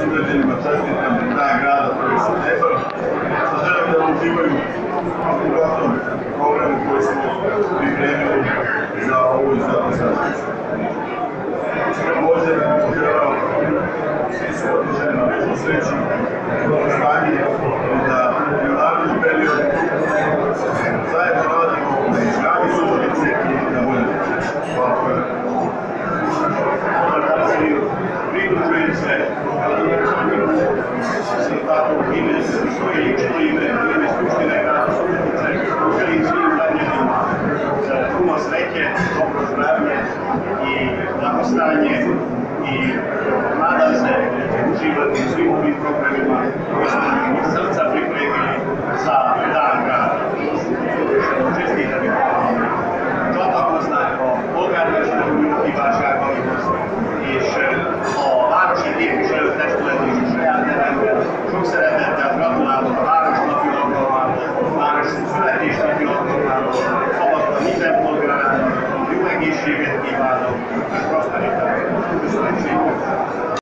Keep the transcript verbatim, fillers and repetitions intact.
sugrađanima čestitam Dan grada prvi septembar. Želim da uživaju u gotovom programu koji smo pripremili za ovu izglednu sastavnicu. Također, želeo svi su otišli na veću sreću, dobro stanje i da i u narednom periodu zajedno radimo na izgradnji suženice i na bolje. Hvala. Pridružujem se sa tako ime, svoje lično ime, ime Skupštine grada Subotice, želim svim građanima puno sreće, dobro zdravlje i blagostanje i nadam se uživati u svim ovim programima koje smo iz srca pripremili za Dan grada. Čestitam vam. Csatlakoznak a polgármesterünk kívánságaihoz, és a városi képviselőtestület is a saját nevemben sok szeretettel gratulálok a városnapi alkalmából, a városunk születésnapi alkalmából, szabadon minden polgárának jó egészséget kívánok és prosperitást. Köszönöm szépen!